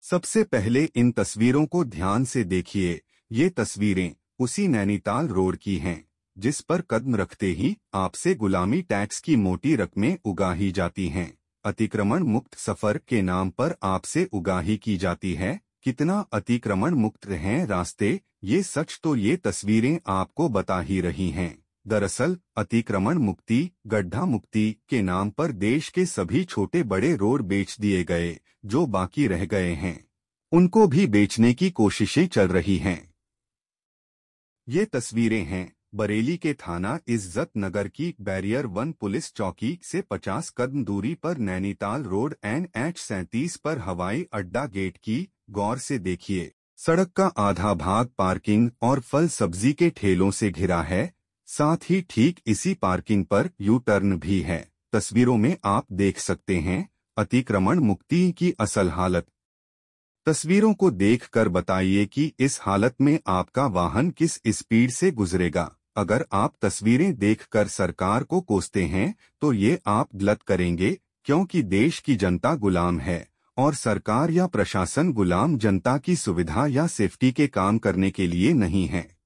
सबसे पहले इन तस्वीरों को ध्यान से देखिए। ये तस्वीरें उसी नैनीताल रोड की हैं, जिस पर कदम रखते ही आपसे गुलामी टैक्स की मोटी रकमें उगाही जाती हैं। अतिक्रमण मुक्त सफर के नाम पर आपसे उगाही की जाती है। कितना अतिक्रमण मुक्त हैं रास्ते, ये सच तो ये तस्वीरें आपको बता ही रही हैं। दरअसल अतिक्रमण मुक्ति, गड्ढा मुक्ति के नाम पर देश के सभी छोटे बड़े रोड बेच दिए गए। जो बाकी रह गए हैं उनको भी बेचने की कोशिशें चल रही हैं। ये तस्वीरें हैं बरेली के थाना इज्जत नगर की बैरियर 1 पुलिस चौकी से 50 कदम दूरी पर नैनीताल रोड NH-37 पर हवाई अड्डा गेट की। गौर से देखिए, सड़क का आधा भाग पार्किंग और फल सब्जी के ठेलों से घिरा है। साथ ही ठीक इसी पार्किंग पर यू टर्न भी है। तस्वीरों में आप देख सकते हैं अतिक्रमण मुक्ति की असल हालत। तस्वीरों को देखकर बताइए कि इस हालत में आपका वाहन किस स्पीड से गुजरेगा। अगर आप तस्वीरें देखकर सरकार को कोसते हैं तो ये आप गलत करेंगे, क्योंकि देश की जनता गुलाम है और सरकार या प्रशासन गुलाम जनता की सुविधा या सेफ्टी के काम करने के लिए नहीं है।